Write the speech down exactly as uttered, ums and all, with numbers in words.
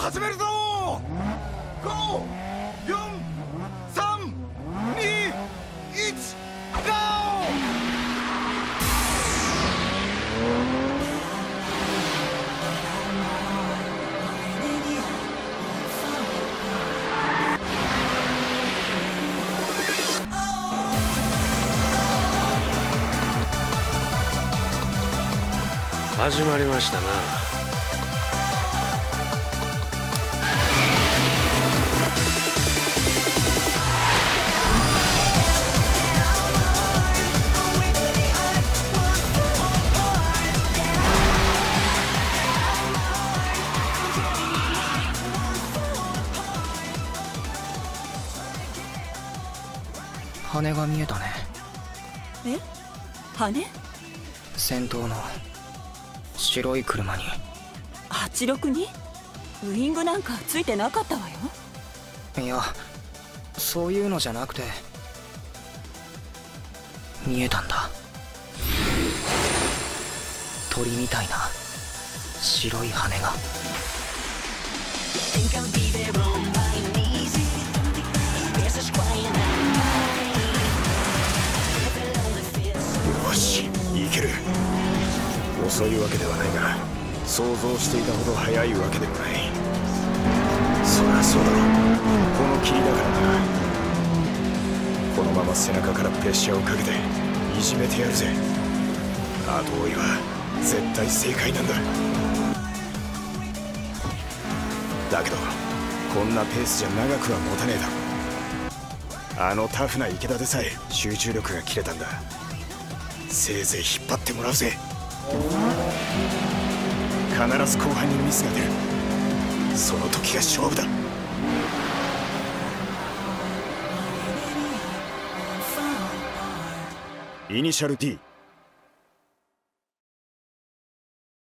始めるぞ。ご、よん、さん、に、いち、ゴー。 始まりましたな。 羽が見えたね。 え？羽？ 先頭の白い車に。 はちろくに？ウイングなんかついてなかったわよ。 いや、そういうのじゃなくて、見えたんだ。鳥みたいな白い羽が。 よし、いける。遅いわけではないが、想像していたほど速いわけでもない。そりゃそうだろう。この霧だからな。このまま背中からプレッシャーをかけていじめてやるぜ。後追いは絶対正解なんだ。だけどこんなペースじゃ長くは持たねえだろ。あのタフな池田でさえ集中力が切れたんだ。せいぜい引っ張ってもらうぜ。必ず後半にミスが出る。その時が勝負だ。イニシャル D。